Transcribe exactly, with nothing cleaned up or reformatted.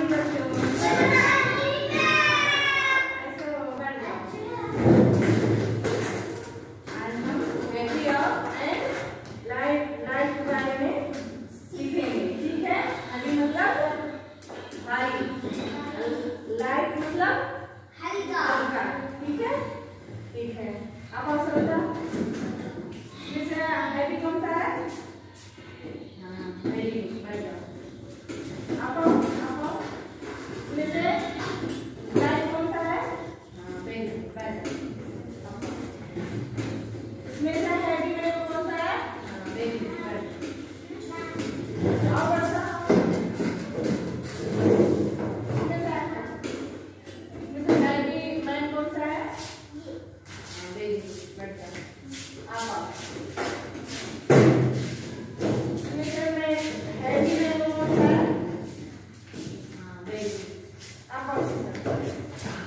Light मतलब हल्का हल्का, ठीक है ठीक है। आप और सब बताओ, जैसे हैवी कौन सा है? हाँ वेरी गुड, बैठ जाओ। आप आप जैसे लाइट कौन सा है? हाँ वेरी गुड, बैठ जाओ। इसमें से हैवी में कौन सा है? हाँ वेरी गुड, बैठ जाओ। और आप